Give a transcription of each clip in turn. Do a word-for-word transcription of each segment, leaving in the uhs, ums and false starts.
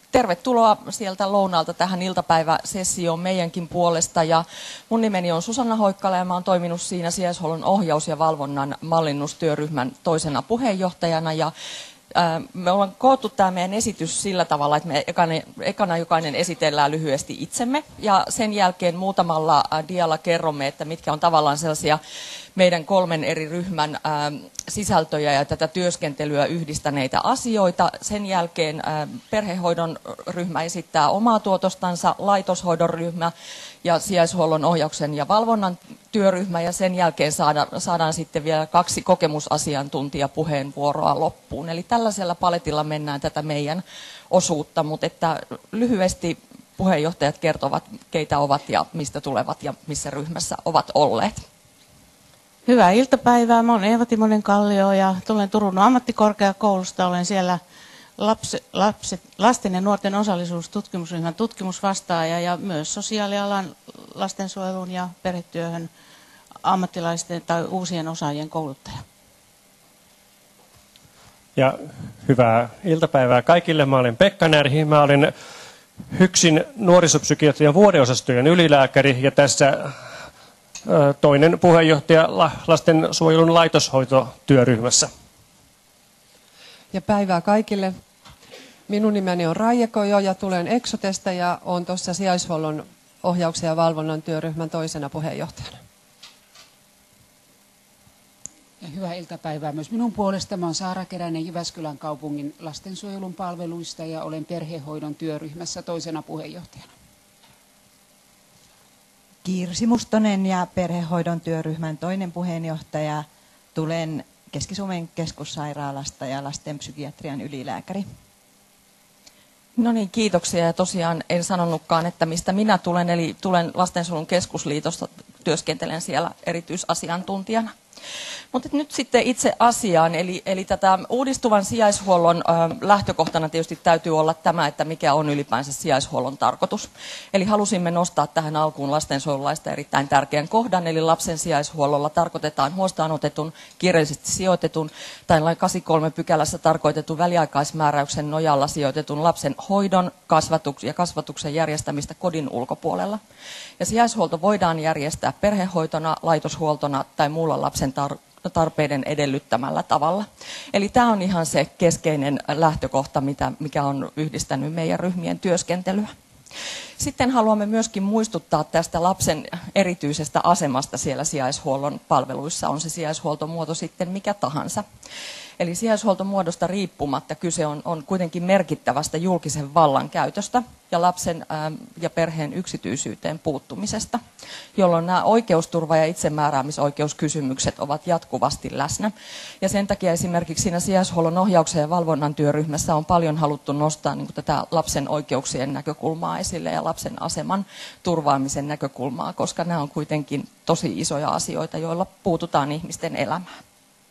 Tervetuloa sieltä lounaalta tähän iltapäiväsessioon meidänkin puolesta. Ja mun nimeni on Susanna Hoikkala ja mä oon toiminut siinä sijaishuollon ohjaus- ja valvonnan mallinnustyöryhmän toisena puheenjohtajana. Ja ää, me ollaan koottu tämä meidän esitys sillä tavalla, että me ekana, ekana jokainen esitellään lyhyesti itsemme ja sen jälkeen muutamalla dialla kerromme, että mitkä on tavallaan sellaisia meidän kolmen eri ryhmän ää, sisältöjä ja tätä työskentelyä yhdistäneitä asioita. Sen jälkeen ää, perhehoidon ryhmä esittää omaa tuotostansa, laitoshoidon ryhmä ja sijaishuollon ohjauksen ja valvonnan työryhmä. Ja sen jälkeen saada, saadaan sitten vielä kaksi kokemusasiantuntijapuheenvuoroa loppuun. Eli tällaisella paletilla mennään tätä meidän osuutta, mutta että lyhyesti puheenjohtajat kertovat, keitä ovat ja mistä tulevat ja missä ryhmässä ovat olleet. Hyvää iltapäivää. Mä olen Eeva Timonen Kallio ja tulen Turun ammattikorkeakoulusta. Olen siellä lapsi, lapset, lasten ja nuorten osallisuustutkimusryhmän tutkimusvastaaja ja myös sosiaalialan lastensuojelun ja perhetyöhön ammattilaisten tai uusien osaajien kouluttaja. Ja hyvää iltapäivää kaikille. Mä olen Pekka Närhi. Mä olen HYKSin nuorisopsykiatrian vuodeosastojen ylilääkäri ja tässä toinen puheenjohtaja lastensuojelun laitoshoitotyöryhmässä. Ja päivää kaikille. Minun nimeni on Raija Kojo ja tulen Exotesta ja olen tuossa sijaishuollon ohjauksen ja valvonnan työryhmän toisena puheenjohtajana. Ja hyvää iltapäivää myös minun puolestani. Olen Saara Keränen Jyväskylän kaupungin lastensuojelun palveluista ja olen perhehoidon työryhmässä toisena puheenjohtajana. Kirsi Mustonen ja perhehoidon työryhmän toinen puheenjohtaja. Tulen Keski-Suomen keskussairaalasta ja lastenpsykiatrian ylilääkäri. No niin, kiitoksia. Ja tosiaan en sanonutkaan, että mistä minä tulen, eli tulen Lastensuojelun keskusliitosta, työskentelen siellä erityisasiantuntijana. Mutta nyt sitten itse asiaan, eli, eli tätä uudistuvan sijaishuollon ö, lähtökohtana tietysti täytyy olla tämä, että mikä on ylipäänsä sijaishuollon tarkoitus. Eli halusimme nostaa tähän alkuun lastensuojelulaista erittäin tärkeän kohdan, eli lapsen sijaishuollolla tarkoitetaan huostaanotetun, kiireellisesti sijoitetun tai lain kahdeksankymmentäkolme pykälässä tarkoitetun väliaikaismääräyksen nojalla sijoitetun lapsen hoidon kasvatuksen ja kasvatuksen järjestämistä kodin ulkopuolella. Ja sijaishuolto voidaan järjestää perhehoitona, laitoshuoltona tai muulla lapsen tar- tarpeiden edellyttämällä tavalla. Eli tämä on ihan se keskeinen lähtökohta, mitä, mikä on yhdistänyt meidän ryhmien työskentelyä. Sitten haluamme myöskin muistuttaa tästä lapsen erityisestä asemasta siellä sijaishuollon palveluissa, on se sijaishuoltomuoto sitten mikä tahansa. Eli sijaishuoltomuodosta riippumatta kyse on, on kuitenkin merkittävästä julkisen vallan käytöstä ja lapsen ää, ja perheen yksityisyyteen puuttumisesta, jolloin nämä oikeusturva- ja itsemääräämisoikeuskysymykset ovat jatkuvasti läsnä. Ja sen takia esimerkiksi siinä sijaishuollon ohjauksen ja valvonnan työryhmässä on paljon haluttu nostaa niin kuin tätä lapsen oikeuksien näkökulmaa esille ja lapsen aseman turvaamisen näkökulmaa, koska nämä on kuitenkin tosi isoja asioita, joilla puututaan ihmisten elämään.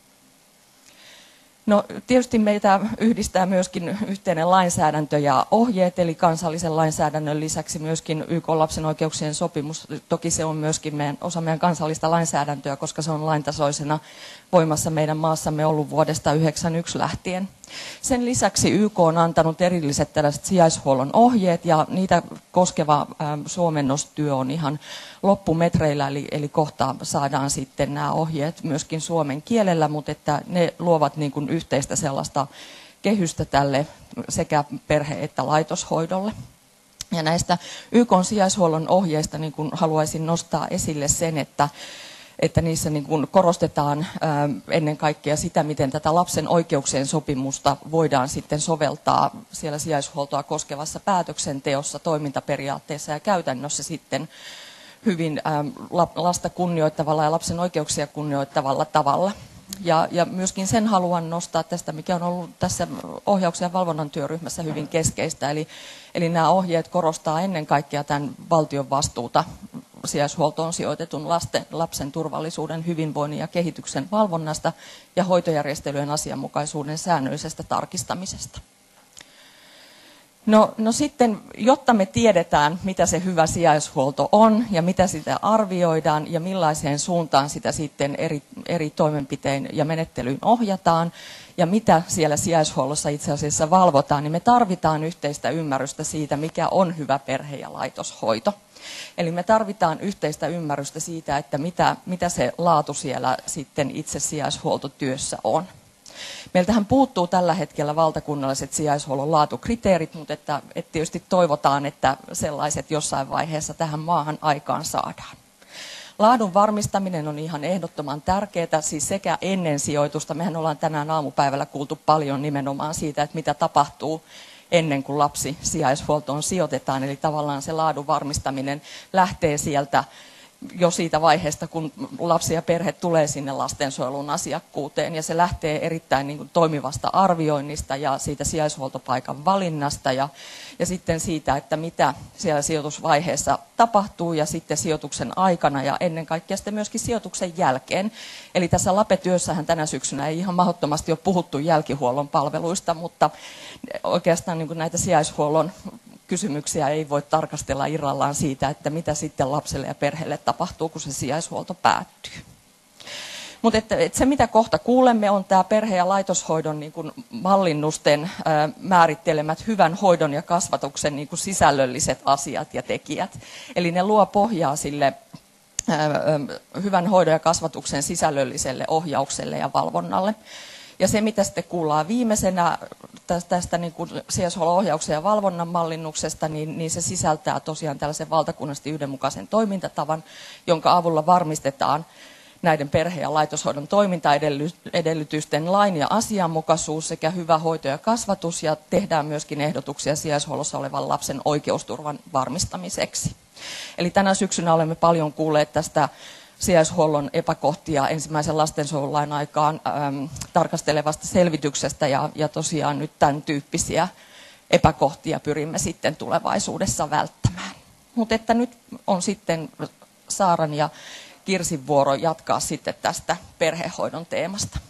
No, tietysti meitä yhdistää myöskin yhteinen lainsäädäntö ja ohjeet, eli kansallisen lainsäädännön lisäksi myöskin Y K:n lapsen oikeuksien sopimus. Toki se on myöskin meidän, osa meidän kansallista lainsäädäntöä, koska se on laintasoisena voimassa meidän maassamme ollut vuodesta yhdeksänkymmentäyksi lähtien. Sen lisäksi Y K on antanut erilliset tällaiset sijaishuollon ohjeet ja niitä koskeva ä, suomennostyö on ihan loppumetreillä, eli, eli kohta saadaan sitten nämä ohjeet myöskin suomen kielellä, mutta että ne luovat niin kuin yhteistä sellaista kehystä tälle sekä perhe- että laitoshoidolle. Ja näistä Y K:n sijaishuollon ohjeista niin kuin haluaisin nostaa esille sen, että että niissä niin kuin korostetaan ää, ennen kaikkea sitä, miten tätä lapsen oikeuksien sopimusta voidaan sitten soveltaa siellä sijaishuoltoa koskevassa päätöksenteossa, toimintaperiaatteessa ja käytännössä sitten hyvin ää, lasta kunnioittavalla ja lapsen oikeuksia kunnioittavalla tavalla. Ja, ja myöskin sen haluan nostaa tästä, mikä on ollut tässä ohjauksen ja valvonnan työryhmässä hyvin keskeistä. Eli, eli nämä ohjeet korostaa ennen kaikkea tämän valtion vastuuta sijaishuoltoon sijoitetun lasten, lapsen turvallisuuden, hyvinvoinnin ja kehityksen valvonnasta ja hoitojärjestelyjen asianmukaisuuden säännöllisestä tarkistamisesta. No, no sitten, jotta me tiedetään, mitä se hyvä sijaishuolto on ja mitä sitä arvioidaan ja millaiseen suuntaan sitä sitten eri, eri toimenpitein ja menettelyyn ohjataan ja mitä siellä sijaishuollossa itse asiassa valvotaan, niin me tarvitaan yhteistä ymmärrystä siitä, mikä on hyvä perhe- ja laitoshoito. Eli me tarvitaan yhteistä ymmärrystä siitä, että mitä, mitä se laatu siellä sitten itse sijaishuoltotyössä on. Meiltähän puuttuu tällä hetkellä valtakunnalliset sijaishuollon laatukriteerit, mutta että, että tietysti toivotaan, että sellaiset jossain vaiheessa tähän maahan aikaan saadaan. Laadun varmistaminen on ihan ehdottoman tärkeää, siis sekä ennen sijoitusta. Mehän ollaan tänään aamupäivällä kuultu paljon nimenomaan siitä, että mitä tapahtuu ennen kuin lapsi sijaishuoltoon sijoitetaan. Eli tavallaan se laadun varmistaminen lähtee sieltä jo siitä vaiheesta, kun lapsi ja perhe tulee sinne lastensuojelun asiakkuuteen, ja se lähtee erittäin niin kuin toimivasta arvioinnista ja siitä sijaishuoltopaikan valinnasta ja, ja sitten siitä, että mitä siellä sijoitusvaiheessa tapahtuu ja sitten sijoituksen aikana ja ennen kaikkea sitten myöskin sijoituksen jälkeen. Eli tässä LAPE-työssähän tänä syksynä ei ihan mahdottomasti ole puhuttu jälkihuollon palveluista, mutta oikeastaan niin kuin näitä sijaishuollon kysymyksiä ei voi tarkastella irrallaan siitä, että mitä sitten lapselle ja perheelle tapahtuu, kun se sijaishuolto päättyy. Mutta että, että se, mitä kohta kuulemme, on tämä perhe- ja laitoshoidon niin kuin mallinnusten ää, määrittelemät hyvän hoidon ja kasvatuksen niin kuin sisällölliset asiat ja tekijät. Eli ne luo pohjaa sille ää, hyvän hoidon ja kasvatuksen sisällölliselle ohjaukselle ja valvonnalle. Ja se, mitä sitten kuullaan viimeisenä tästä, tästä niin kuin sijaishuollon ohjauksen ja valvonnan mallinnuksesta, niin, niin se sisältää tosiaan tällaisen valtakunnallisesti yhdenmukaisen toimintatavan, jonka avulla varmistetaan näiden perhe- ja laitoshoidon toimintaedellytysten lain ja asianmukaisuus sekä hyvä hoito ja kasvatus, ja tehdään myöskin ehdotuksia sijaishuollossa olevan lapsen oikeusturvan varmistamiseksi. Eli tänä syksynä olemme paljon kuulleet tästä sijaishuollon epäkohtia ensimmäisen lastensuojelulain aikaan äm, tarkastelevasta selvityksestä, ja, ja tosiaan nyt tämän tyyppisiä epäkohtia pyrimme sitten tulevaisuudessa välttämään. Mutta että nyt on sitten Saaran ja Kirsin vuoro jatkaa sitten tästä perhehoidon teemasta.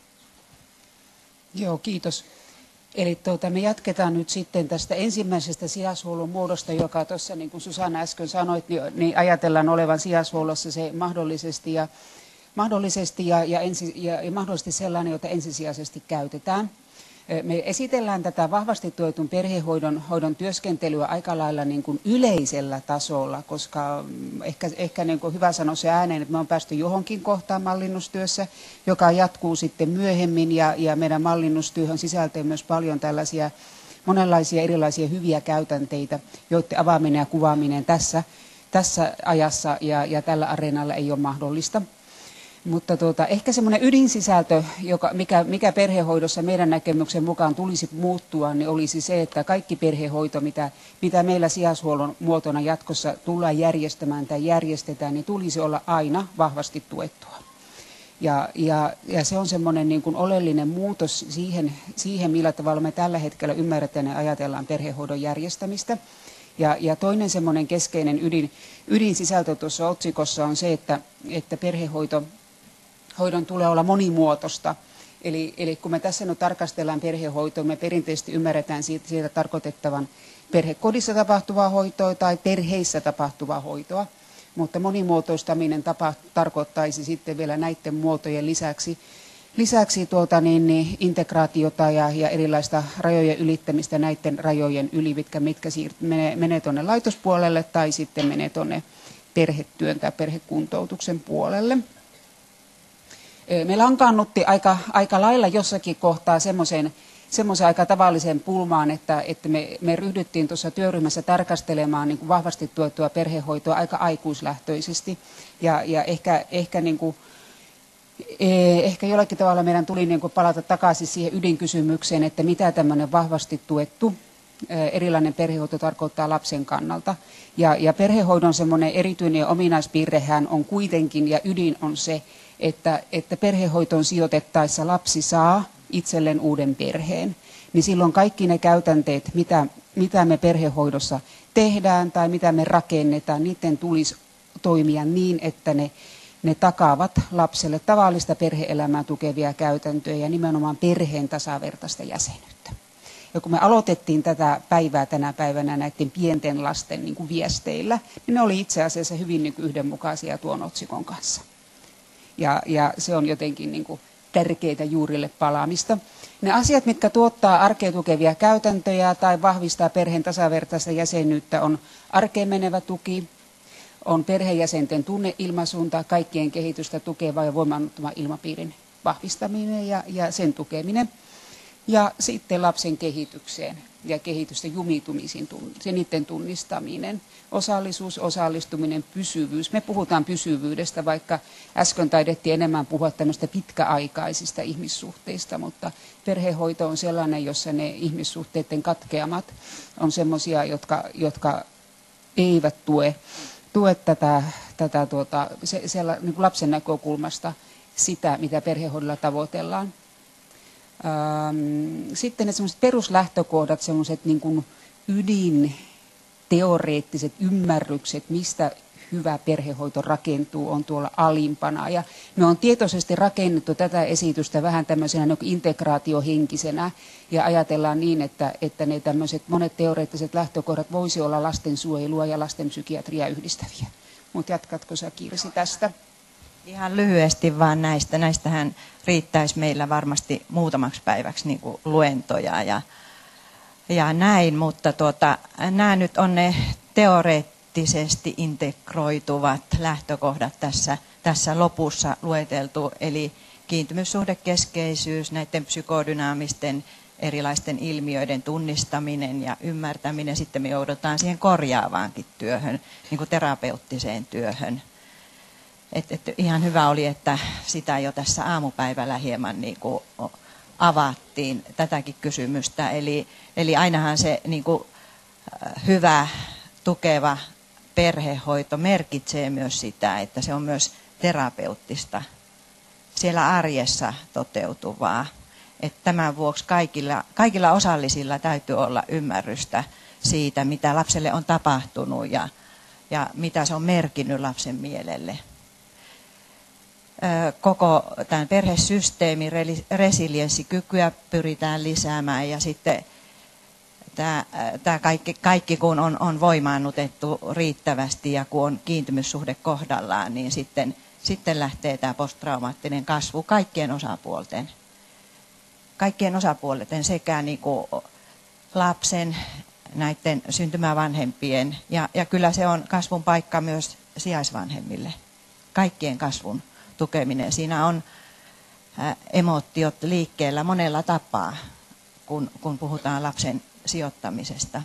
Joo, kiitos. Eli tuota, me jatketaan nyt sitten tästä ensimmäisestä sijaishuollon muodosta, joka tuossa, niin kuin Susanna äsken sanoit, niin ajatellaan olevan sijaishuollossa se mahdollisesti ja, mahdollisesti ja, ja, ensi, ja, ja mahdollisesti sellainen, jota ensisijaisesti käytetään. Me esitellään tätä vahvasti tuetun perhehoidon hoidon työskentelyä aika lailla niin kuin yleisellä tasolla, koska ehkä, ehkä niin kuin hyvä sanoa se ääneen, että me on päästy johonkin kohtaan mallinnustyössä, joka jatkuu sitten myöhemmin, ja, ja meidän mallinnustyöhön sisältää myös paljon tällaisia monenlaisia erilaisia hyviä käytänteitä, joiden avaaminen ja kuvaaminen tässä, tässä ajassa ja, ja tällä areenalla ei ole mahdollista. Mutta tuota, ehkä semmoinen ydinsisältö, joka, mikä, mikä perhehoidossa meidän näkemyksen mukaan tulisi muuttua, niin olisi se, että kaikki perhehoito, mitä, mitä meillä sijaishuollon muotona jatkossa tullaan järjestämään tai järjestetään, niin tulisi olla aina vahvasti tuettua. Ja, ja, ja se on semmoinen niin kuin oleellinen muutos siihen, siihen, millä tavalla me tällä hetkellä ymmärretään ja ajatellaan perhehoidon järjestämistä. Ja, ja toinen semmoinen keskeinen ydin, ydinsisältö tuossa otsikossa on se, että, että perhehoito hoidon tulee olla monimuotoista. Eli, eli kun me tässä nyt tarkastellaan perhehoitoa, me perinteisesti ymmärretään siitä, siitä tarkoitettavan perhekodissa tapahtuvaa hoitoa tai perheissä tapahtuvaa hoitoa. Mutta monimuotoistaminen tapa, tarkoittaisi sitten vielä näiden muotojen lisäksi, lisäksi tuota, niin, niin, integraatiota ja, ja erilaista rajojen ylittämistä näiden rajojen yli, mitkä, mitkä siirt, menee, menee tuonne laitospuolelle tai sitten menee tuonne perhetyön tai perhekuntoutuksen puolelle. Me lankaannutti aika, aika lailla jossakin kohtaa semmoisen semmoisen aika tavallisen pulmaan, että, että me, me ryhdyttiin tuossa työryhmässä tarkastelemaan niin kuin vahvasti tuettua perhehoitoa aika aikuislähtöisesti. Ja, ja ehkä, ehkä, niin kuin, ehkä jollakin tavalla meidän tuli niin kuin palata takaisin siihen ydinkysymykseen, että mitä tämmöinen vahvasti tuettu erilainen perhehoito tarkoittaa lapsen kannalta. Ja, ja perhehoidon semmoinen erityinen ominaispiirrehän on kuitenkin, ja ydin on se, että, että perhehoitoon sijoitettaessa lapsi saa itselleen uuden perheen, niin silloin kaikki ne käytänteet, mitä, mitä me perhehoidossa tehdään tai mitä me rakennetaan, niiden tulisi toimia niin, että ne, ne takaavat lapselle tavallista perhe-elämää tukevia käytäntöjä ja nimenomaan perheen tasavertaista jäsenyyttä. Ja kun me aloitettiin tätä päivää tänä päivänä näiden pienten lasten niin kuin viesteillä, niin ne oli itse asiassa hyvin niin kuin yhdenmukaisia tuon otsikon kanssa. Ja, ja se on jotenkin niin kuin tärkeitä juurille palaamista. Ne asiat, mitkä tuottaa arkea tukevia käytäntöjä tai vahvistaa perheen tasavertaista jäsenyyttä, on arkeen menevä tuki, on perheenjäsenten tunneilmaisuunta, kaikkien kehitystä tukeva ja voimaannuttava ilmapiirin vahvistaminen ja, ja sen tukeminen. Ja sitten lapsen kehitykseen ja kehitysten jumitumisiin, sen niiden tunnistaminen. Osallisuus, osallistuminen, pysyvyys. Me puhutaan pysyvyydestä, vaikka äsken taidettiin enemmän puhua tämmöistä pitkäaikaisista ihmissuhteista, mutta perhehoito on sellainen, jossa ne ihmissuhteiden katkeamat on semmoisia, jotka, jotka eivät tue, tue tätä, tätä tuota, se, siellä, niin kuin lapsen näkökulmasta sitä, mitä perhehoidolla tavoitellaan. Sitten ne semmoiset peruslähtökohdat, semmoiset niin kuin ydinteoreettiset ymmärrykset, mistä hyvä perhehoito rakentuu, on tuolla alimpana. Ja me on tietoisesti rakennettu tätä esitystä vähän tämmöisenä niin kuin integraatiohenkisenä ja ajatellaan niin, että, että ne tämmöiset monet teoreettiset lähtökohdat voisi olla lastensuojelua ja lastenpsykiatria yhdistäviä. Mutta jatkatko sä, Kirsi, tästä? Ihan lyhyesti vaan näistä. Näistähän riittäisi meillä varmasti muutamaksi päiväksi niin kuin luentoja ja, ja näin, mutta tuota, nämä nyt on ne teoreettisesti integroituvat lähtökohdat tässä, tässä lopussa lueteltu, eli kiintymyssuhdekeskeisyys, näiden psykodynaamisten erilaisten ilmiöiden tunnistaminen ja ymmärtäminen. Sitten me joudutaan siihen korjaavaankin työhön, niin kuin terapeuttiseen työhön. Et, et ihan hyvä oli, että sitä jo tässä aamupäivällä hieman niin kuin avattiin tätäkin kysymystä. Eli, eli ainahan se niin kuin hyvä, tukeva perhehoito merkitsee myös sitä, että se on myös terapeuttista, siellä arjessa toteutuvaa. Et tämän vuoksi kaikilla, kaikilla osallisilla täytyy olla ymmärrystä siitä, mitä lapselle on tapahtunut ja, ja mitä se on merkinnyt lapsen mielelle. Koko tämän perhesysteemin resilienssikykyä pyritään lisäämään ja sitten tämä, tämä kaikki, kaikki kun on, on voimaannutettu riittävästi ja kun on kiintymyssuhde kohdallaan, niin sitten, sitten lähtee tämä posttraumaattinen kasvu kaikkien osapuolten. Kaikkien osapuolten sekä niin kuin lapsen, näiden syntymävanhempien ja, ja kyllä se on kasvun paikka myös sijaisvanhemmille, kaikkien kasvun tukeminen. Siinä on emootiot liikkeellä monella tapaa, kun, kun puhutaan lapsen sijoittamisesta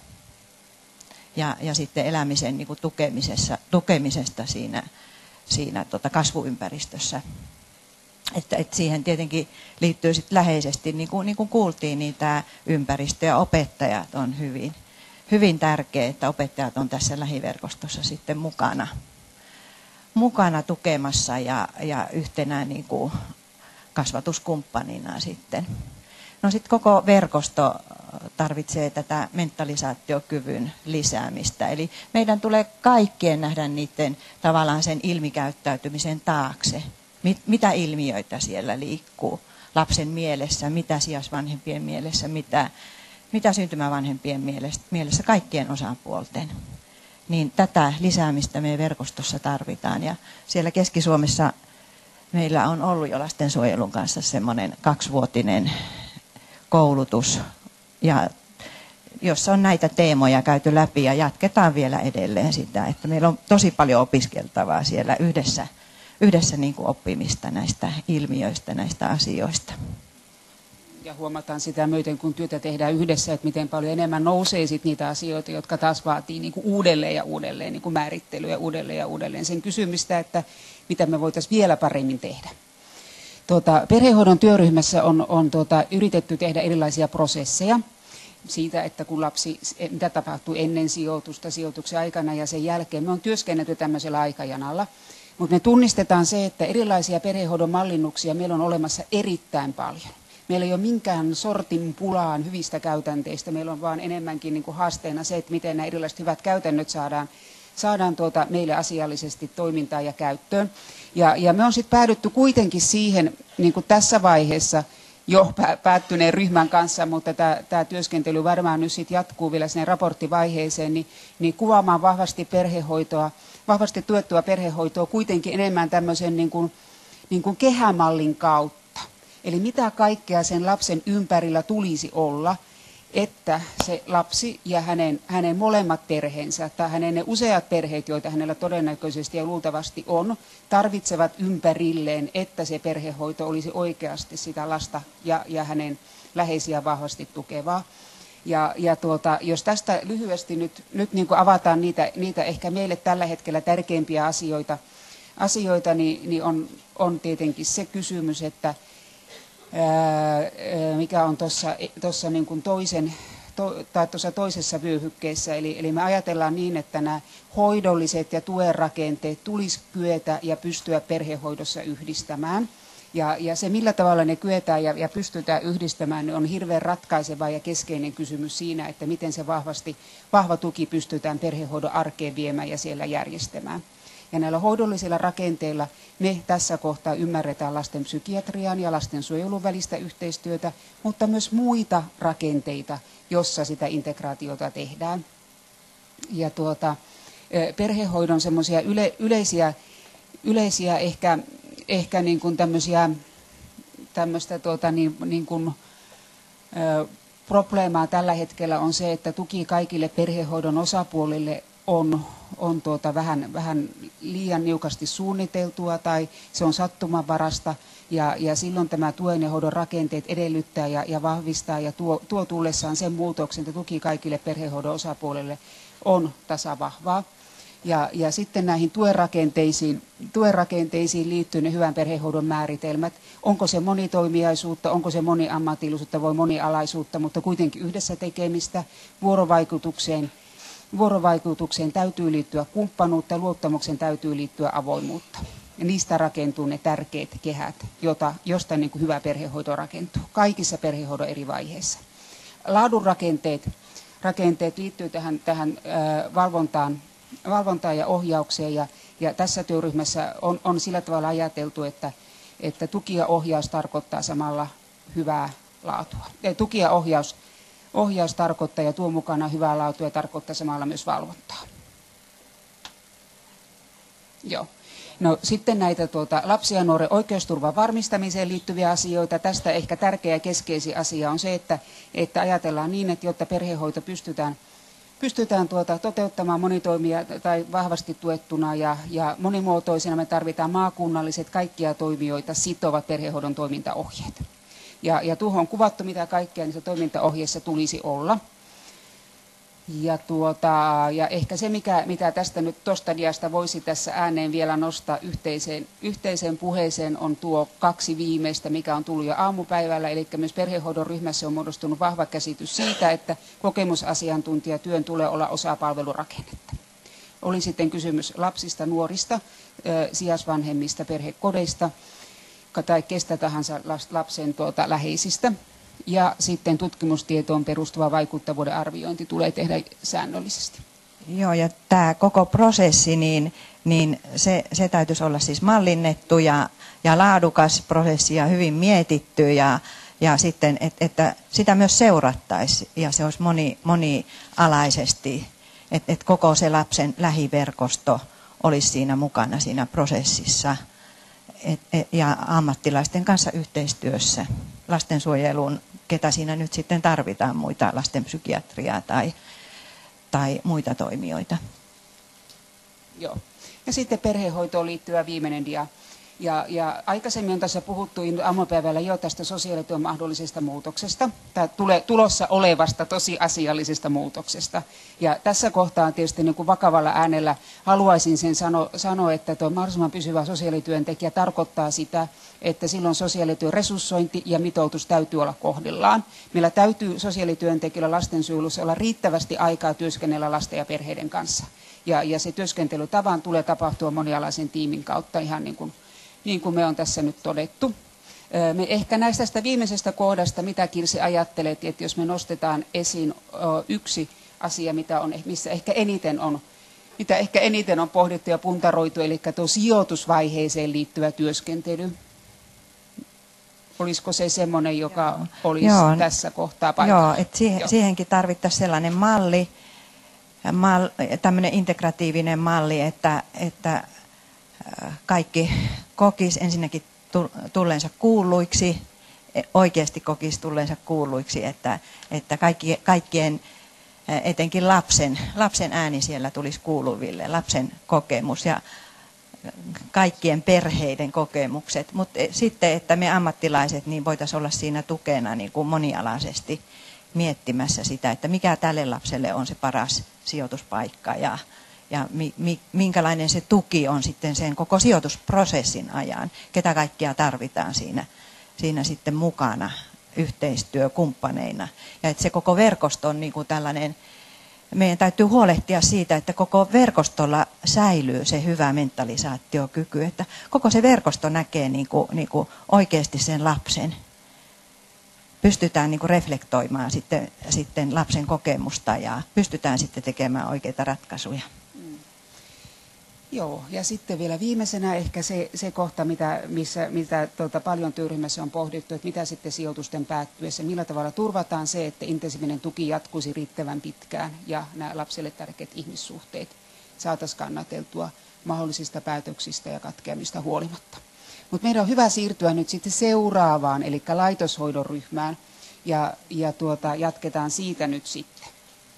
ja, ja sitten elämisen niin kuin tukemisessa, tukemisesta siinä, siinä tota kasvuympäristössä. Että, että siihen tietenkin liittyy sit läheisesti, niin kuin, niin kuin kuultiin, niin tämä ympäristö ja opettajat on hyvin, hyvin tärkeää, että opettajat on tässä lähiverkostossa sitten mukana. mukana tukemassa ja, ja yhtenä niin kuin kasvatuskumppanina sitten. No sitten koko verkosto tarvitsee tätä mentalisaatiokyvyn lisäämistä. Eli meidän tulee kaikkien nähdä niiden tavallaan sen ilmikäyttäytymisen taakse. Mit, mitä ilmiöitä siellä liikkuu lapsen mielessä, mitä sijaisvanhempien mielessä, mitä, mitä syntymävanhempien mielessä, mielessä kaikkien osapuolten. Niin tätä lisäämistä meidän verkostossa tarvitaan. Ja siellä Keski-Suomessa meillä on ollut jo lastensuojelun kanssa semmoinen kaksivuotinen koulutus, ja jossa on näitä teemoja käyty läpi ja jatketaan vielä edelleen sitä, että meillä on tosi paljon opiskeltavaa siellä yhdessä, yhdessä niin kuin oppimista näistä ilmiöistä, näistä asioista. Ja huomataan sitä myöten, kun työtä tehdään yhdessä, että miten paljon enemmän nousee sit niitä asioita, jotka taas vaatii niin kuin uudelleen ja uudelleen niin kuin määrittelyä uudelleen ja uudelleen. Sen kysymistä, että mitä me voitaisiin vielä paremmin tehdä. Tuota, perhehoidon työryhmässä on, on tuota, yritetty tehdä erilaisia prosesseja siitä, että kun lapsi, mitä tapahtuu ennen sijoitusta, sijoituksen aikana ja sen jälkeen. Me on työskennelty tämmöisellä aikajanalla, mutta me tunnistetaan se, että erilaisia perhehoidon mallinnuksia meillä on olemassa erittäin paljon. Meillä ei ole minkään sortin pulaan hyvistä käytänteistä. Meillä on vaan enemmänkin niin kuin haasteena se, että miten nämä erilaiset hyvät käytännöt saadaan, saadaan tuota meille asiallisesti toimintaan ja käyttöön. Ja, ja me on sitten päädytty kuitenkin siihen niin kuin tässä vaiheessa, jo päättyneen ryhmän kanssa, mutta tämä, tämä työskentely varmaan nyt sit jatkuu vielä sinne raporttivaiheeseen, niin, niin kuvaamaan vahvasti perhehoitoa, vahvasti tuettua perhehoitoa kuitenkin enemmän tämmöisen niin kuin, niin kuin kehämallin kautta. Eli mitä kaikkea sen lapsen ympärillä tulisi olla, että se lapsi ja hänen, hänen molemmat perheensä tai hänen ne useat perheet, joita hänellä todennäköisesti ja luultavasti on, tarvitsevat ympärilleen, että se perhehoito olisi oikeasti sitä lasta ja, ja hänen läheisiä vahvasti tukevaa. Ja, ja tuota, jos tästä lyhyesti nyt, nyt niin kuin avataan niitä, niitä ehkä meille tällä hetkellä tärkeimpiä asioita, asioita niin, niin on, on tietenkin se kysymys, että mikä on tuossa niin kuin toisen, to, tai tuossa toisessa vyöhykkeessä. Eli, eli me ajatellaan niin, että nämä hoidolliset ja tuen rakenteet tulisi kyetä ja pystyä perhehoidossa yhdistämään. Ja, ja se, millä tavalla ne kyetään ja, ja pystytään yhdistämään, on hirveän ratkaiseva ja keskeinen kysymys siinä, että miten se vahvasti, vahva tuki pystytään perhehoidon arkeen viemään ja siellä järjestämään. Ja näillä hoidollisilla rakenteilla me tässä kohtaa ymmärretään lasten psykiatrian ja lastensuojelun välistä yhteistyötä, mutta myös muita rakenteita, jossa sitä integraatiota tehdään. Ja tuota, perhehoidon semmoisia yle, yleisiä, yleisiä ehkä, ehkä niin kuin tämmöisiä, tämmöistä tuota niin, niin kuin, ö, probleemaa tällä hetkellä on se, että tuki kaikille perhehoidon osapuolille on, on tuota vähän, vähän liian niukasti suunniteltua tai se on sattumanvarasta ja, ja silloin tämä tuen ja hoidon rakenteet edellyttää ja, ja vahvistaa ja tuo, tuo tullessaan sen muutoksen, että tuki kaikille perhehoidon osapuolille on tasavahvaa. Ja, ja sitten näihin tuen rakenteisiin, tuen rakenteisiin liittyy ne hyvän perhehoidon määritelmät. Onko se monitoimijaisuutta, onko se moniammatillisuutta, voi monialaisuutta, mutta kuitenkin yhdessä tekemistä, vuorovaikutukseen. Vuorovaikutukseen täytyy liittyä kumppanuutta, luottamuksen täytyy liittyä avoimuutta. Ja niistä rakentuu ne tärkeät kehät, jota, josta niin kuin hyvä perhehoito rakentuu, kaikissa perhehoidon eri vaiheissa. Laadun rakenteet, rakenteet liittyy tähän, tähän äh, valvontaan, valvontaan ja ohjaukseen, ja, ja tässä työryhmässä on, on sillä tavalla ajateltu, että, että tuki ja ohjaus tarkoittaa samalla hyvää laatua. Ja tuki ja ohjaus Ohjaus tarkoittaa ja tuo mukana hyvää laatua ja tarkoittaa samalla myös valvontaa. Joo. No, sitten näitä tuota, lapsi- ja nuoren oikeusturvan varmistamiseen liittyviä asioita. Tästä ehkä tärkeä ja keskeisin asia on se, että, että ajatellaan niin, että jotta perhehoito pystytään, pystytään tuota, toteuttamaan monitoimia tai vahvasti tuettuna ja, ja monimuotoisena, me tarvitaan maakunnalliset kaikkia toimijoita sitovat perhehoidon toimintaohjeet. Ja, ja tuohon on kuvattu, mitä kaikkea niissä toimintaohjeissa tulisi olla. Ja, tuota, ja ehkä se, mikä, mitä tästä nyt tuosta diasta voisi tässä ääneen vielä nostaa yhteiseen, yhteiseen puheeseen, on tuo kaksi viimeistä, mikä on tullut jo aamupäivällä. Eli myös perhehoidon ryhmässä on muodostunut vahva käsitys siitä, että kokemusasiantuntijatyön tulee olla osa palvelurakennetta. Oli sitten kysymys lapsista, nuorista, sijaisvanhemmista, perhekodeista tai kestä tahansa lapsen tuota, läheisistä. Ja sitten tutkimustietoon perustuva vaikuttavuuden arviointi tulee tehdä säännöllisesti. Joo, ja tämä koko prosessi, niin, niin se, se täytyisi olla siis mallinnettu ja, ja laadukas prosessi ja hyvin mietitty ja, ja sitten, et, että sitä myös seurattaisiin ja se olisi moni, monialaisesti, että et koko se lapsen lähiverkosto olisi siinä mukana siinä prosessissa. Et, et, ja ammattilaisten kanssa yhteistyössä lastensuojeluun, ketä siinä nyt sitten tarvitaan, muita lastenpsykiatriaa tai, tai muita toimijoita. Joo. Ja sitten perhehoitoon liittyvä viimeinen dia. Ja, ja aikaisemmin on tässä puhuttu aamupäivällä jo tästä sosiaalityön mahdollisesta muutoksesta, tai tule, tulossa olevasta tosiasiallisesta muutoksesta. Ja tässä kohtaa tietysti niin kuin vakavalla äänellä haluaisin sen sano, sanoa, että tuo mahdollisimman pysyvä sosiaalityöntekijä tarkoittaa sitä, että silloin sosiaalityön resurssointi ja mitoitus täytyy olla kohdillaan. Meillä täytyy sosiaalityöntekijöillä lastensuojelussa olla riittävästi aikaa työskennellä lasten ja perheiden kanssa. Ja, ja se työskentelytavan tulee tapahtua monialaisen tiimin kautta ihan niin kuin niin kuin me on tässä nyt todettu. Me ehkä näistä tästä viimeisestä kohdasta, mitä Kirsi ajattelet, että jos me nostetaan esiin yksi asia, mitä on, missä ehkä eniten on, mitä ehkä eniten on pohdittu ja puntaroitu, eli tuo sijoitusvaiheeseen liittyvä työskentely. Olisiko se semmoinen, joka Joo. olisi Joo. tässä kohtaa paikalla? Joo, että siihen, Joo. siihenkin tarvittaisiin sellainen malli, mal, tämmöinen integratiivinen malli, että, että kaikki kokis ensinnäkin tulleensa kuulluiksi, oikeasti kokisi tulleensa kuulluiksi, että, että kaikki, kaikkien, etenkin lapsen, lapsen ääni siellä tulisi kuuluville, lapsen kokemus ja kaikkien perheiden kokemukset, mutta sitten, että me ammattilaiset niin voitaisiin olla siinä tukena niin kuin monialaisesti miettimässä sitä, että mikä tälle lapselle on se paras sijoituspaikka ja, ja mi, mi, minkälainen se tuki on sitten sen koko sijoitusprosessin ajan, ketä kaikkia tarvitaan siinä, siinä sitten mukana yhteistyökumppaneina. Ja että se koko verkosto on niin kuin tällainen, meidän täytyy huolehtia siitä, että koko verkostolla säilyy se hyvä mentalisaatiokyky, että koko se verkosto näkee niin kuin, niin kuin oikeasti sen lapsen. Pystytään niin kuin reflektoimaan sitten, sitten lapsen kokemusta ja pystytään sitten tekemään oikeita ratkaisuja. Mm. Joo, ja sitten vielä viimeisenä ehkä se, se kohta, mitä, missä, mitä tuota, paljon työryhmässä on pohdittu, että mitä sitten sijoitusten päättyessä, millä tavalla turvataan se, että intensiivinen tuki jatkuisi riittävän pitkään ja nämä lapsille tärkeät ihmissuhteet saataisiin kannateltua mahdollisista päätöksistä ja katkeamista huolimatta. Mutta meidän on hyvä siirtyä nyt sitten seuraavaan, eli laitoshoidon ryhmään, ja, ja tuota, jatketaan siitä nyt sitten.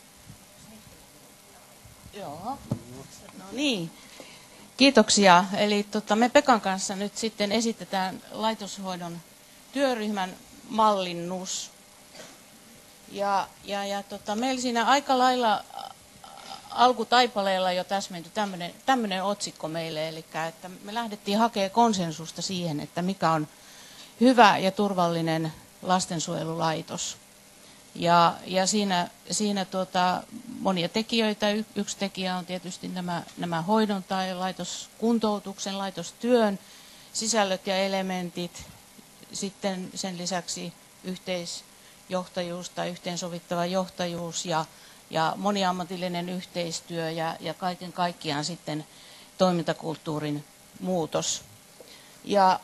Joo, no niin. Kiitoksia. Eli tota, me Pekan kanssa nyt sitten esitetään laitoshoidon työryhmän mallinnus. Ja, ja, ja tota, meillä siinä aika lailla alkutaipaleella jo täsmentyi tämmöinen, tämmöinen otsikko meille, eli että me lähdettiin hakemaan konsensusta siihen, että mikä on hyvä ja turvallinen lastensuojelulaitos. Ja, ja siinä, siinä tuota, monia tekijöitä, y, yksi tekijä on tietysti nämä, nämä hoidon tai laitoskuntoutuksen, laitostyön sisällöt ja elementit, sitten sen lisäksi yhteisjohtajuus tai yhteensovittava johtajuus ja ja moniammatillinen yhteistyö ja, ja kaiken kaikkiaan sitten toimintakulttuurin muutos. Ja,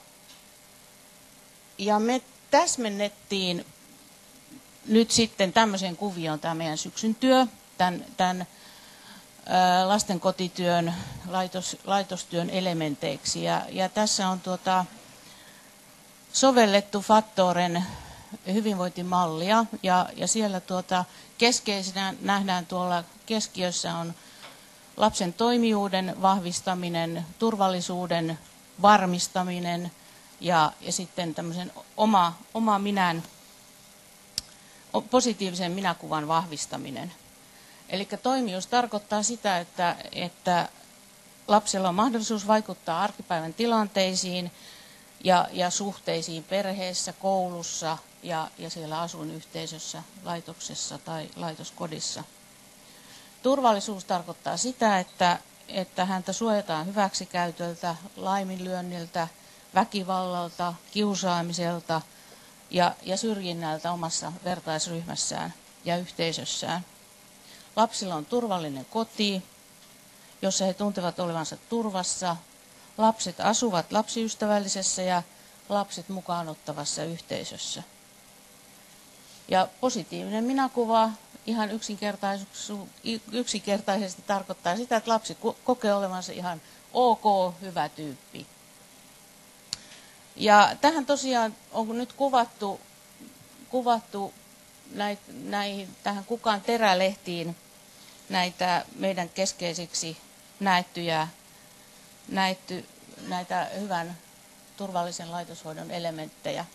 ja me täsmennettiin nyt sitten tämmöiseen kuvioon tämä meidän syksyn työ, tämän, tämän ää, lastenkotityön, laitos, laitostyön elementeiksi. Ja, ja tässä on tuota, sovellettu Fattoren hyvinvointimallia ja, ja siellä tuota, keskeisenä nähdään tuolla keskiössä on lapsen toimijuuden vahvistaminen, turvallisuuden varmistaminen ja, ja sitten tämmöisen oma, oma minän, positiivisen minäkuvan vahvistaminen. Eli toimijuus tarkoittaa sitä, että, että lapsella on mahdollisuus vaikuttaa arkipäivän tilanteisiin ja, ja suhteisiin perheessä, koulussa ja, ja siellä asuinyhteisössä, laitoksessa tai laitoskodissa. Turvallisuus tarkoittaa sitä, että, että häntä suojataan hyväksikäytöltä, laiminlyönniltä, väkivallalta, kiusaamiselta ja, ja syrjinnältä omassa vertaisryhmässään ja yhteisössään. Lapsilla on turvallinen koti, jossa he tuntevat olevansa turvassa. Lapset asuvat lapsiystävällisessä ja lapset mukaanottavassa yhteisössä. Ja positiivinen minäkuva ihan yksinkertaisesti tarkoittaa sitä, että lapsi kokee olevansa ihan ok, hyvä tyyppi. Ja tähän tosiaan on nyt kuvattu, kuvattu näit, näihin, tähän Kukaan terälehtiin näitä meidän keskeisiksi näettyjä, näetty, näitä hyvän turvallisen laitoshoidon elementtejä.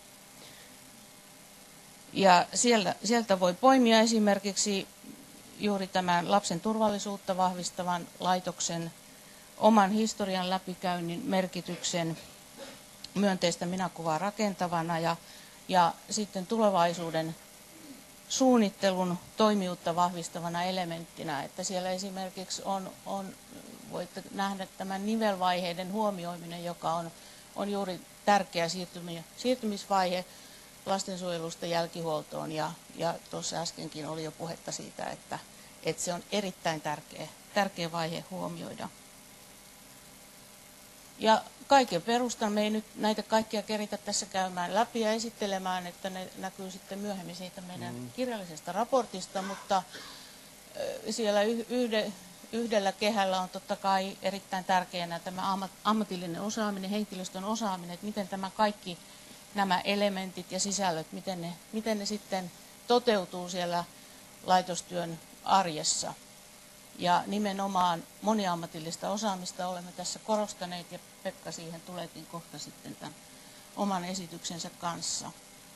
Ja sieltä, sieltä voi poimia esimerkiksi juuri tämän lapsen turvallisuutta vahvistavan laitoksen oman historian läpikäynnin merkityksen, myönteistä minäkuvaa rakentavana ja, ja sitten tulevaisuuden suunnittelun toimijuutta vahvistavana elementtinä, että siellä esimerkiksi on, on voitte nähdä tämän nivelvaiheiden huomioiminen, joka on, on juuri tärkeä siirtymisvaihe lastensuojelusta jälkihuoltoon ja, ja tuossa äskenkin oli jo puhetta siitä, että, että se on erittäin tärkeä, tärkeä vaihe huomioida. Ja kaiken perustan me ei nyt näitä kaikkia keritä tässä käymään läpi ja esittelemään, että ne näkyy sitten myöhemmin siitä meidän mm. kirjallisesta raportista, mutta siellä yhde, yhdellä kehällä on totta kai erittäin tärkeänä tämä ammatillinen osaaminen, henkilöstön osaaminen, että miten tämä kaikki nämä elementit ja sisällöt, miten ne, miten ne sitten toteutuu siellä laitostyön arjessa. Ja nimenomaan moniammatillista osaamista olemme tässä korostaneet ja Pekka siihen tuleekin kohta sitten tämän oman esityksensä kanssa.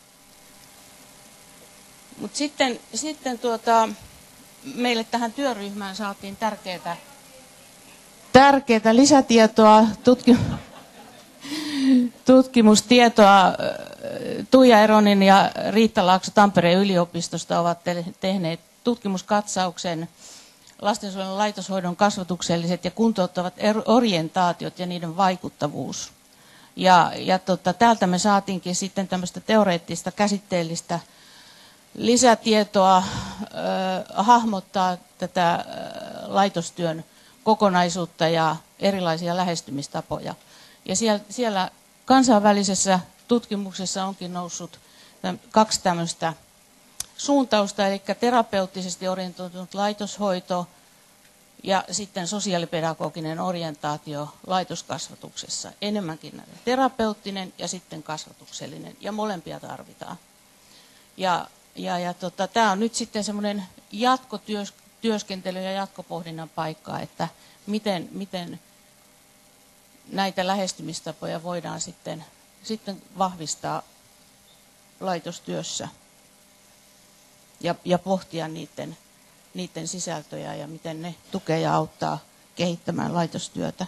Mutta sitten, sitten tuota, meille tähän työryhmään saatiin tärkeää, tärkeää lisätietoa, tutki, tutkimustietoa. Tuija Eronin ja Riitta Laakso Tampereen yliopistosta ovat tehneet tutkimuskatsauksen lastensuojelun laitoshoidon kasvatukselliset ja kuntouttavat orientaatiot ja niiden vaikuttavuus. Ja, ja tota, täältä me saatiinkin sitten tämmöistä teoreettista käsitteellistä lisätietoa äh, hahmottaa tätä äh, laitostyön kokonaisuutta ja erilaisia lähestymistapoja. Ja siellä, siellä kansainvälisessä tutkimuksessa onkin noussut kaksi tämmöistä suuntausta, eli terapeuttisesti orientoitunut laitoshoito ja sitten sosiaalipedagoginen orientaatio laitoskasvatuksessa. Enemmänkin terapeuttinen ja sitten kasvatuksellinen, ja molempia tarvitaan. Ja, ja, ja tota, tämä on nyt sitten semmoinen jatkotyöskentely ja jatkopohdinnan paikka, että miten, miten näitä lähestymistapoja voidaan sitten, sitten vahvistaa laitostyössä. Ja, ja pohtia niiden, niiden sisältöjä ja miten ne tukee ja auttaa kehittämään laitostyötä.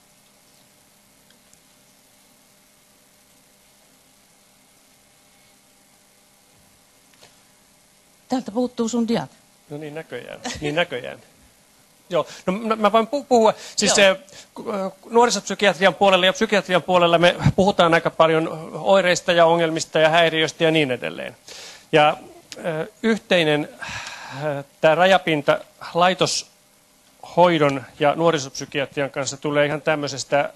Täältä puuttuu sun diat. No niin näköjään. Niin näköjään. Joo, no mä voin puhua, siis se, nuorisopsykiatrian puolella ja psykiatrian puolella me puhutaan aika paljon oireista ja ongelmista ja häiriöistä ja niin edelleen. Ja yhteinen tämä rajapinta laitoshoidon ja nuorisopsykiatrian kanssa tulee ihan tämmöisestä,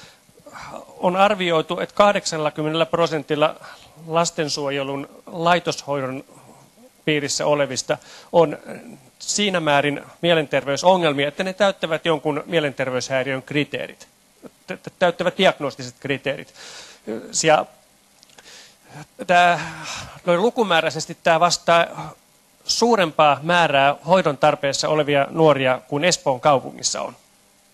on arvioitu, että kahdeksankymmentä prosentilla lastensuojelun laitoshoidon piirissä olevista on siinä määrin mielenterveysongelmia, että ne täyttävät jonkun mielenterveyshäiriön kriteerit, täyttävät diagnostiset kriteerit. Ja tämä, noin lukumääräisesti tämä vastaa suurempaa määrää hoidon tarpeessa olevia nuoria kuin Espoon kaupungissa on.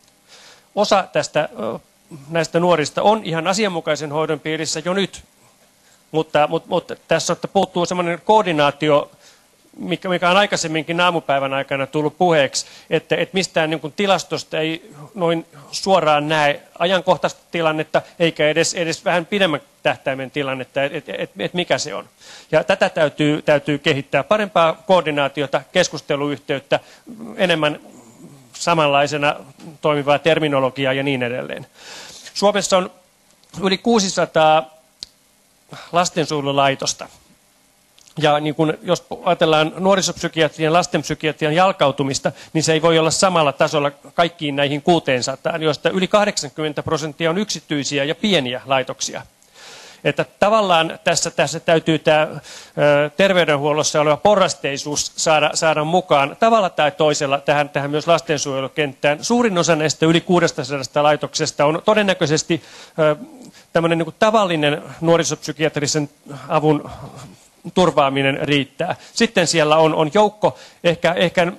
Osa tästä, näistä nuorista on ihan asianmukaisen hoidon piirissä jo nyt, mutta, mutta, mutta tässä puuttuu sellainen koordinaatio, mikä, mikä on aikaisemminkin aamupäivän aikana tullut puheeksi, että, että mistään niin kuin tilastosta ei noin suoraan näe ajankohtaista tilannetta, eikä edes, edes vähän pidemmän tähtäimen tilannetta, että et, et, et mikä se on. Ja tätä täytyy, täytyy kehittää. Parempaa koordinaatiota, keskusteluyhteyttä, enemmän samanlaisena toimivaa terminologiaa ja niin edelleen. Suomessa on yli kuusisataa lastensuojelulaitosta. Ja niin kun, jos ajatellaan nuorisopsykiatrian ja lastenpsykiatrian jalkautumista, niin se ei voi olla samalla tasolla kaikkiin näihin kuuteensataan, joista yli kahdeksankymmentä prosenttia on yksityisiä ja pieniä laitoksia. Että tavallaan tässä, tässä täytyy tämä ö, terveydenhuollossa oleva porrasteisuus saada, saada mukaan tavalla tai toisella tähän, tähän myös lastensuojelukenttään. Suurin osa näistä yli kuusisataa laitoksesta on todennäköisesti ö, tämmöinen niin kuin tavallinen nuorisopsykiatrisen avun turvaaminen riittää. Sitten siellä on, on joukko ehkä, ehkä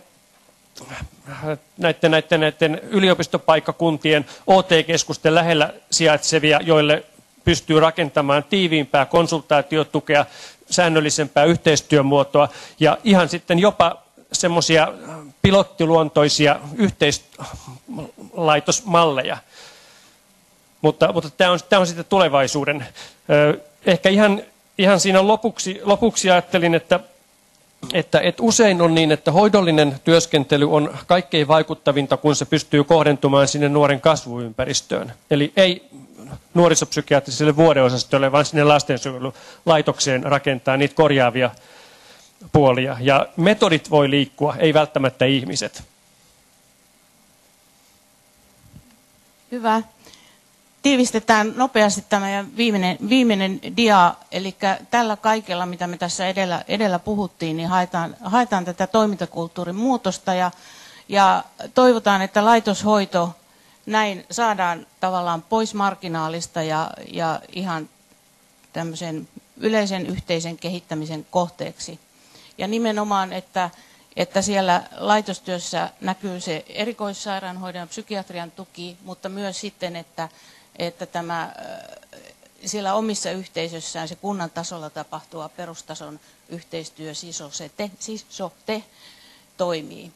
näiden, näiden, näiden yliopistopaikkakuntien O T-keskusten lähellä sijaitsevia, joille pystyy rakentamaan tiiviimpää konsultaatiotukea, säännöllisempää yhteistyömuotoa ja ihan sitten jopa semmoisia pilottiluontoisia yhteislaitosmalleja. Mutta, mutta tämä on, tämä on sitten tulevaisuuden. Ehkä ihan Ihan siinä lopuksi, lopuksi ajattelin, että, että, että usein on niin, että hoidollinen työskentely on kaikkein vaikuttavinta, kun se pystyy kohdentumaan sinne nuoren kasvuympäristöön. Eli ei nuorisopsykiatriselle vuodeosastolle, vaan sinne lastensuojelulaitokseen rakentaa niitä korjaavia puolia. Ja metodit voi liikkua, ei välttämättä ihmiset. Hyvä. tiivistetään nopeasti tämä viimeinen, viimeinen dia, eli tällä kaikella, mitä me tässä edellä, edellä puhuttiin, niin haetaan, haetaan tätä toimintakulttuurin muutosta ja, ja toivotaan, että laitoshoito näin saadaan tavallaan pois marginaalista ja, ja ihan tämmöisen yleisen yhteisen kehittämisen kohteeksi. Ja nimenomaan, että, että siellä laitostyössä näkyy se erikoissairaanhoidon ja psykiatrian tuki, mutta myös sitten, että että tämä siellä omissa yhteisössään se kunnan tasolla tapahtuva perustason yhteistyö, sisote, sisote toimii.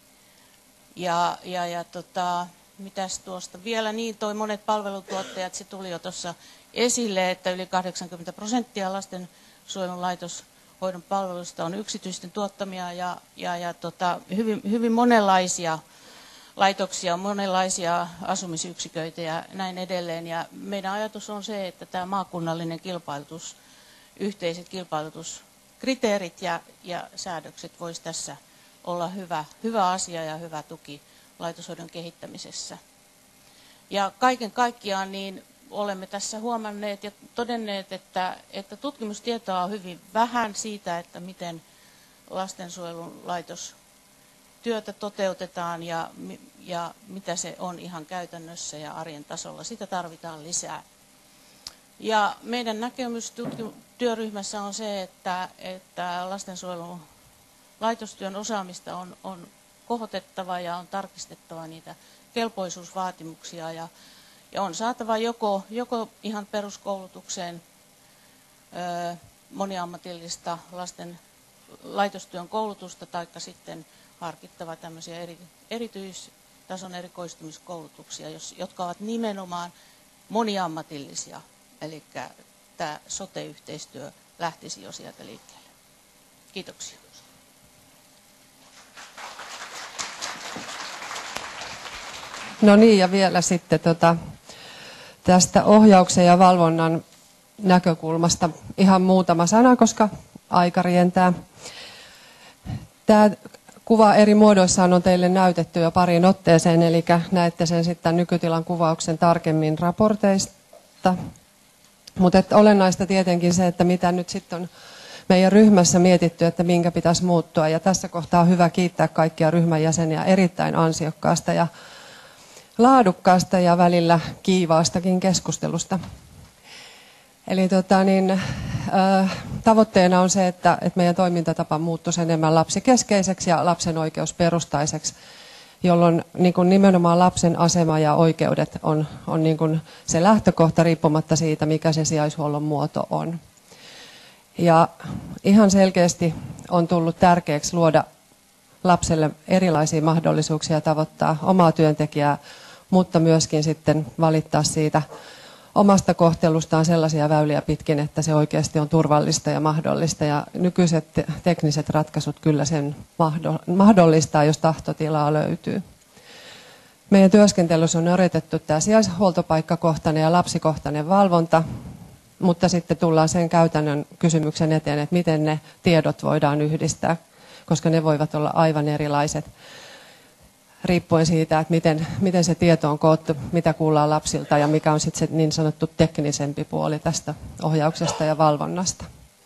Ja, ja, ja tota, mitäs tuosta vielä, niin toi monet palvelutuottajat, se tuli jo tuossa esille, että yli kahdeksankymmentä prosenttia lastensuojelun laitoshoidon palveluista on yksityisten tuottamia ja, ja, ja tota, hyvin, hyvin monenlaisia laitoksia, monenlaisia asumisyksiköitä ja näin edelleen. Ja meidän ajatus on se, että tämä maakunnallinen kilpailutus, yhteiset kilpailutuskriteerit ja, ja säädökset voisi tässä olla hyvä, hyvä asia ja hyvä tuki laitoshoidon kehittämisessä. Ja kaiken kaikkiaan niin olemme tässä huomanneet ja todenneet, että, että tutkimustietoa on hyvin vähän siitä, että miten lastensuojelun laitos työtä toteutetaan ja, ja mitä se on ihan käytännössä ja arjen tasolla. Sitä tarvitaan lisää. Ja meidän näkemys työryhmässä on se, että, että lastensuojelun laitostyön osaamista on, on kohotettava ja on tarkistettava niitä kelpoisuusvaatimuksia ja, ja on saatava joko, joko ihan peruskoulutukseen ö, moniammatillista lasten laitostyön koulutusta tai sitten harkittava tämmöisiä eri, erityistason erikoistumiskoulutuksia, jos, jotka ovat nimenomaan moniammatillisia. Eli tämä sote-yhteistyö lähtisi jo sieltä liikkeelle. Kiitoksia. No niin, ja vielä sitten tota, tästä ohjauksen ja valvonnan näkökulmasta ihan muutama sana, koska aika rientää. Tämä kuva eri muodoissaan on teille näytetty jo pariin otteeseen, eli näette sen sitten nykytilan kuvauksen tarkemmin raporteista. Mutta olennaista tietenkin se, että mitä nyt sitten on meidän ryhmässä mietitty, että minkä pitäisi muuttua. Ja tässä kohtaa on hyvä kiittää kaikkia ryhmän jäseniä erittäin ansiokkaasta ja laadukkaasta ja välillä kiivaastakin keskustelusta. Eli tota, niin, äh, tavoitteena on se, että, että meidän toimintatapa muuttuisi enemmän lapsikeskeiseksi ja lapsen oikeusperustaiseksi, jolloin niin kuin nimenomaan lapsen asema ja oikeudet on, on niin kuin se lähtökohta riippumatta siitä, mikä se sijaishuollon muoto on. Ja ihan selkeästi on tullut tärkeäksi luoda lapselle erilaisia mahdollisuuksia tavoittaa omaa työntekijää, mutta myöskin sitten valittaa siitä omasta kohtelustaan sellaisia väyliä pitkin, että se oikeasti on turvallista ja mahdollista. Ja nykyiset tekniset ratkaisut kyllä sen mahdollistaa, jos tahtotilaa löytyy. Meidän työskentelyssä on yritetty tämä sijaishuoltopaikkakohtainen ja lapsikohtainen valvonta, mutta sitten tullaan sen käytännön kysymyksen eteen, että miten ne tiedot voidaan yhdistää, koska ne voivat olla aivan erilaiset, riippuen siitä, että miten, miten se tieto on koottu, mitä kuullaan lapsilta ja mikä on sitten se niin sanottu teknisempi puoli tästä ohjauksesta ja valvonnasta.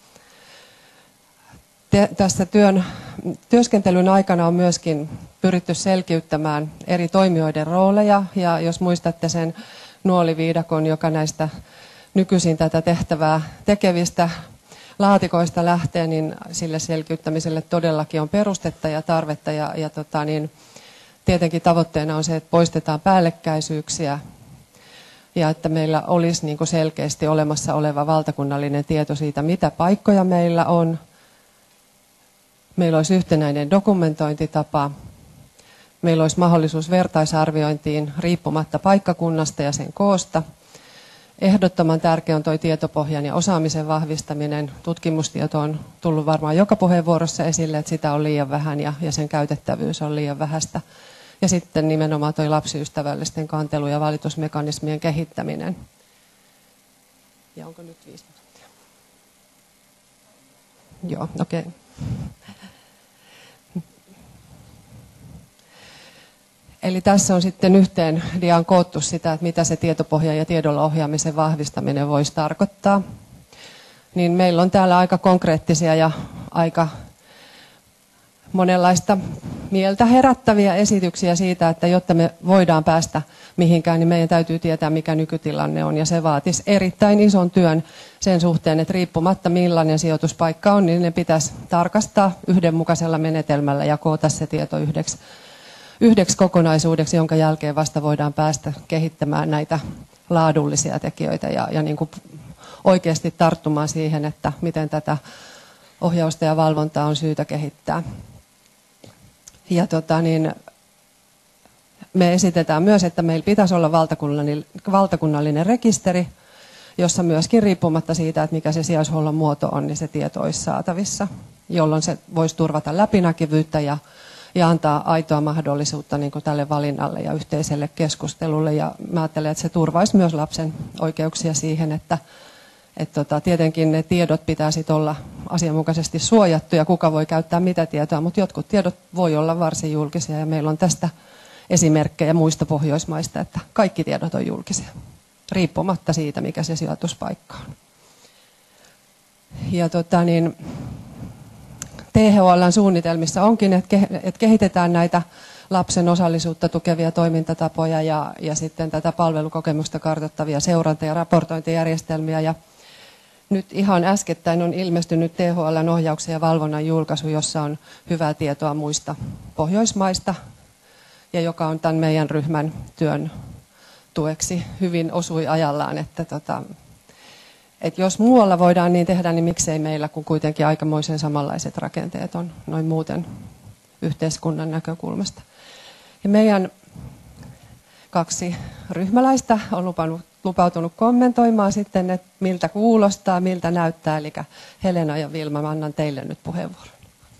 Te, tässä työn, työskentelyn aikana on myöskin pyritty selkiyttämään eri toimijoiden rooleja, ja jos muistatte sen nuoliviidakon, joka näistä nykyisin tätä tehtävää tekevistä laatikoista lähtee, niin sille selkiyttämiselle todellakin on perustetta ja tarvetta, ja, ja tota niin, tietenkin tavoitteena on se, että poistetaan päällekkäisyyksiä ja että meillä olisi niin kuin selkeästi olemassa oleva valtakunnallinen tieto siitä, mitä paikkoja meillä on. Meillä olisi yhtenäinen dokumentointitapa. Meillä olisi mahdollisuus vertaisarviointiin riippumatta paikkakunnasta ja sen koosta. Ehdottoman tärkeä on tuo tietopohjan ja osaamisen vahvistaminen. Tutkimustieto on tullut varmaan joka puheenvuorossa esille, että sitä on liian vähän ja, ja sen käytettävyys on liian vähäistä. Ja sitten nimenomaan tuo lapsiystävällisten kantelu- ja valitusmekanismien kehittäminen. Ja onko nyt viisi minuuttia? Joo, okei. Okay. Eli tässä on sitten yhteen diaan koottu sitä, että mitä se tietopohja ja tiedolla ohjaamisen vahvistaminen voisi tarkoittaa. Niin meillä on täällä aika konkreettisia ja aika monenlaista mieltä herättäviä esityksiä siitä, että jotta me voidaan päästä mihinkään, niin meidän täytyy tietää, mikä nykytilanne on. Ja se vaatisi erittäin ison työn sen suhteen, että riippumatta millainen sijoituspaikka on, niin ne pitäisi tarkastaa yhdenmukaisella menetelmällä ja koota se tieto yhdeksi, yhdeksi kokonaisuudeksi, jonka jälkeen vasta voidaan päästä kehittämään näitä laadullisia tekijöitä ja, ja niin kuin oikeasti tarttumaan siihen, että miten tätä ohjausta ja valvontaa on syytä kehittää. Ja tota, niin, me esitetään myös, että meillä pitäisi olla valtakunnallinen, valtakunnallinen rekisteri, jossa myöskin riippumatta siitä, että mikä se sijaishuollon muoto on, niin se tieto olisi saatavissa, jolloin se voisi turvata läpinäkyvyyttä ja, ja antaa aitoa mahdollisuutta niin kuin tälle valinnalle ja yhteiselle keskustelulle. Ja mä ajattelen, että se turvaisi myös lapsen oikeuksia siihen, että et tota, tietenkin ne tiedot pitää sit olla asianmukaisesti suojattuja, kuka voi käyttää mitä tietoa, mutta jotkut tiedot voi olla varsin julkisia ja meillä on tästä esimerkkejä muista Pohjoismaista, että kaikki tiedot on julkisia, riippumatta siitä, mikä se sijoituspaikka on. Ja tota, niin, T H L:n suunnitelmissa onkin, että kehitetään näitä lapsen osallisuutta tukevia toimintatapoja ja, ja sitten tätä palvelukokemusta kartoittavia seuranta- ja raportointijärjestelmiä. Ja nyt ihan äskettäin on ilmestynyt T H L:n ohjauksen ja valvonnan julkaisu, jossa on hyvää tietoa muista Pohjoismaista ja joka on tämän meidän ryhmän työn tueksi hyvin osui ajallaan, että, tota, että jos muualla voidaan niin tehdä, niin miksei meillä, kun kuitenkin aikamoisen samanlaiset rakenteet on noin muuten yhteiskunnan näkökulmasta. Ja meidän kaksi ryhmäläistä on lupannut, lupautunut kommentoimaan sitten, että miltä kuulostaa, miltä näyttää. Eli Helena ja Vilma, mä annan teille nyt puheenvuoron.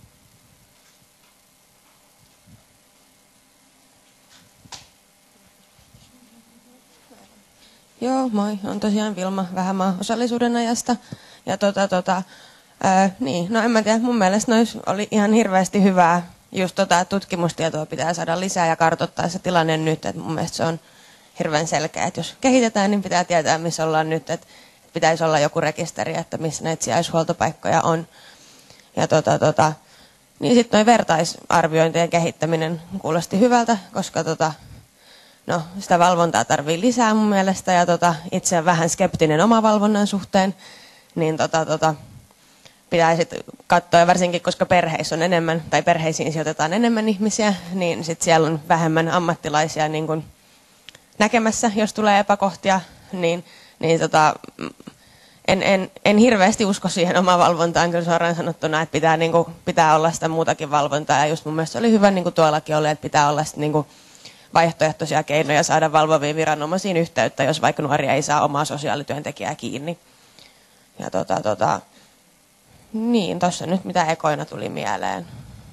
Joo, moi. On tosiaan Vilma Vähämaa osallisuuden ajasta. Ja tota, tota, ää, niin, no en mä tiedä, mun mielestä nois oli ihan hirveästi hyvää. Just tota, tutkimustietoa pitää saada lisää ja kartoittaa se tilanne nyt. Et mun mielestä se on hirveän selkeä, että jos kehitetään, niin pitää tietää, missä ollaan nyt. Että pitäisi olla joku rekisteri, että missä näitä sijaishuoltopaikkoja on. Ja tota, tota, niin sitten noin vertaisarviointien kehittäminen kuulosti hyvältä, koska tota, no, sitä valvontaa tarvii lisää mun mielestä. Ja tota, itse olen vähän skeptinen omavalvonnan suhteen, niin tota, tota, pitää sitten katsoa, ja varsinkin koska perheissä on enemmän, tai perheisiin sijoitetaan enemmän ihmisiä, niin sitten siellä on vähemmän ammattilaisia niin kun näkemässä, jos tulee epäkohtia, niin, niin tota, en, en, en hirveästi usko siihen omavalvontaan, kyllä suoraan sanottuna, että pitää, niin kun, pitää olla sitä muutakin valvontaa, ja just mun mielestä oli hyvä, niin kuin tuollakin oli, että pitää olla sitten niin kun vaihtoehtoisia keinoja saada valvoviin viranomaisiin yhteyttä, jos vaikka nuoria ei saa omaa sosiaalityöntekijää kiinni. Ja tota, tota, niin, tuossa nyt mitä ekoina tuli mieleen.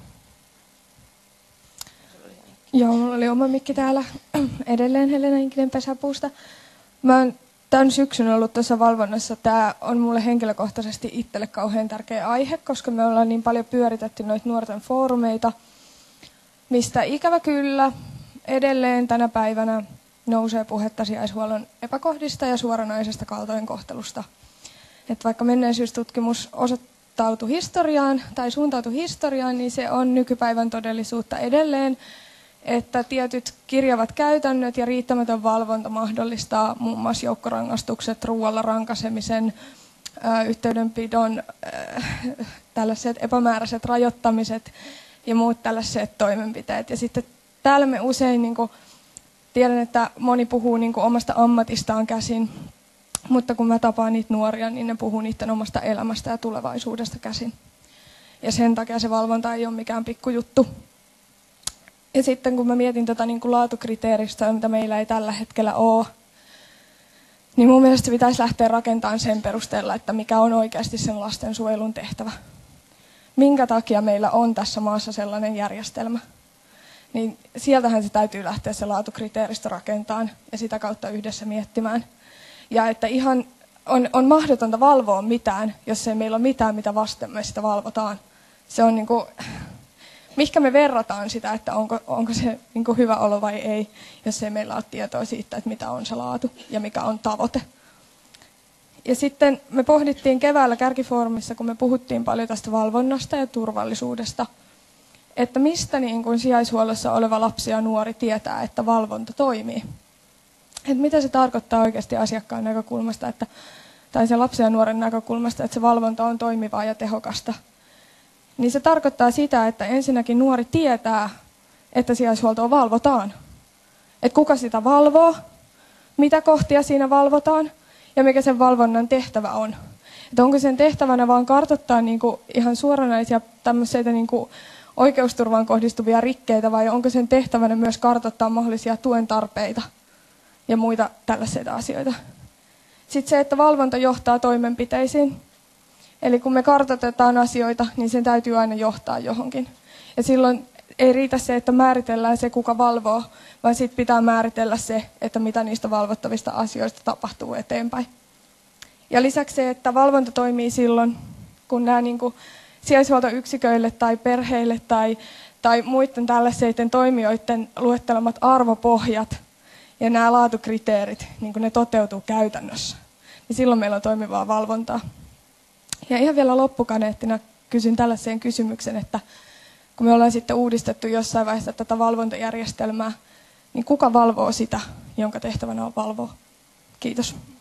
Joo, mulla oli oma mikki täällä. Edelleen Helena Inkinen Pesäpuusta. Mä oon tämän syksyn ollut tuossa valvonnassa. Tämä on mulle henkilökohtaisesti itselle kauhean tärkeä aihe, koska me ollaan niin paljon pyöritetty noita nuorten foorumeita, mistä ikävä kyllä edelleen tänä päivänä nousee puhetta sijaishuollon epäkohdista ja suoranaisesta kaltoinkohtelusta. Että vaikka menneisyystutkimus osoittautui historiaan tai suuntautui historiaan, niin se on nykypäivän todellisuutta edelleen, että tietyt kirjavat käytännöt ja riittämätön valvonta mahdollistaa muun muassa joukkorangaistukset, ruoalla rankasemisen, yhteydenpidon, tällaiset epämääräiset rajoittamiset ja muut tällaiset toimenpiteet. Ja sitten täällä me usein, niin kuin, tiedän, että moni puhuu niin kuin omasta ammatistaan käsin, mutta kun mä tapaan niitä nuoria, niin ne puhuu niiden omasta elämästä ja tulevaisuudesta käsin. Ja sen takia se valvonta ei ole mikään pikkujuttu. Ja sitten kun mä mietin tätä niin kuin laatukriteeristöä, mitä meillä ei tällä hetkellä ole, niin mun mielestä pitäisi lähteä rakentamaan sen perusteella, että mikä on oikeasti sen lastensuojelun tehtävä. Minkä takia meillä on tässä maassa sellainen järjestelmä? Niin sieltähän se täytyy lähteä se laatukriteeristö rakentamaan ja sitä kautta yhdessä miettimään. Ja että ihan on, on mahdotonta valvoa mitään, jos ei meillä ole mitään, mitä vasten me sitä valvotaan. Se on niin kuin, mihinkä me verrataan sitä, että onko, onko se niin kuin hyvä olo vai ei, jos ei meillä ole tietoa siitä, että mitä on se laatu ja mikä on tavoite. Ja sitten me pohdittiin keväällä Kärkifoorumissa, kun me puhuttiin paljon tästä valvonnasta ja turvallisuudesta, että mistä niin kuin sijaishuollossa oleva lapsi ja nuori tietää, että valvonta toimii. Että mitä se tarkoittaa oikeasti asiakkaan näkökulmasta, että, tai se lapsen ja nuoren näkökulmasta, että se valvonta on toimivaa ja tehokasta. Niin se tarkoittaa sitä, että ensinnäkin nuori tietää, että sijaishuoltoa valvotaan. Että kuka sitä valvoo, mitä kohtia siinä valvotaan ja mikä sen valvonnan tehtävä on. Että onko sen tehtävänä vaan kartoittaa niinku ihan suoranaisia tämmöisiä niinku oikeusturvaan kohdistuvia rikkeitä vai onko sen tehtävänä myös kartoittaa mahdollisia tuen tarpeita ja muita tällaisia asioita. Sitten se, että valvonta johtaa toimenpiteisiin. Eli kun me kartoitetaan asioita, niin sen täytyy aina johtaa johonkin. Ja silloin ei riitä se, että määritellään se, kuka valvoo, vaan sitten pitää määritellä se, että mitä niistä valvottavista asioista tapahtuu eteenpäin. Ja lisäksi se, että valvonta toimii silloin, kun nämä niin kuin sijaishuoltoyksiköille tai perheille tai, tai muiden tällaisten toimijoiden luettelemat arvopohjat ja nämä laatukriteerit, niin kun ne toteutuu käytännössä, niin silloin meillä on toimivaa valvontaa. Ja ihan vielä loppukaneettina kysyn tällaisen kysymyksen, että kun me ollaan sitten uudistettu jossain vaiheessa tätä valvontajärjestelmää, niin kuka valvoo sitä, jonka tehtävänä on valvoa? Kiitos.